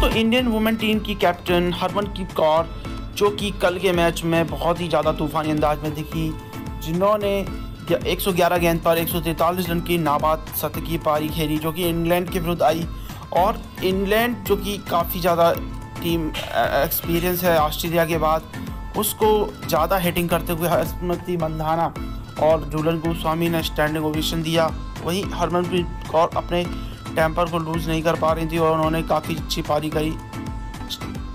दोस्तों Indian women team की captain Harmanpreet Kaur, जो कि कल के मैच में बहुत ही ज़्यादा तूफ़ानी अंदाज में दिखी, जिन्होंने 111 गेंद पर 143 रन की नाबाद शतकीय पारी खेली, जो कि इंग्लैंड के विरुद्ध आई। और इंग्लैंड जो कि काफ़ी ज़्यादा टीम एक्सपीरियंस है ऑस्ट्रेलिया के बाद, उसको ज़्यादा हिटिंग करते हुए स्मृति मंधाना और झूलन गोस्वामी ने स्टैंडिंग ओवेशन दिया। वहीं हरमनप्रीत कौर अपने टेम्पर को लूज़ नहीं कर पा रही थी और उन्होंने काफ़ी अच्छी पारी करी।